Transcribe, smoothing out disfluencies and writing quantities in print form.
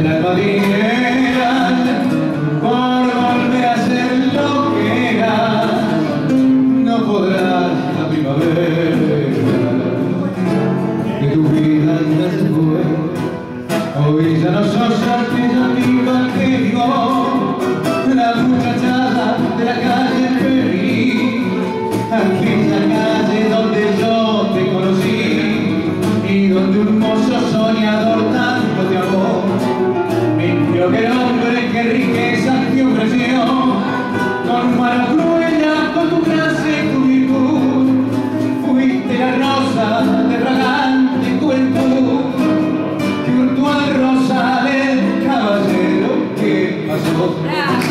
el alma diera por volver a ser lo que era. No podrás la primavera que tu vida ya se fue. Hoy ya no sos aquella viva que yo, la muchachada de la calle Peri, aquella calle donde yo te conocí y donde un mozo soñador tanto te amó. Mintió que el hombre que riqueza te ofreció, con mano cruela, con tu gracia y tu virtud, fuiste la rosa de fragante juventud, que hurtó al rosa del caballero que pasó.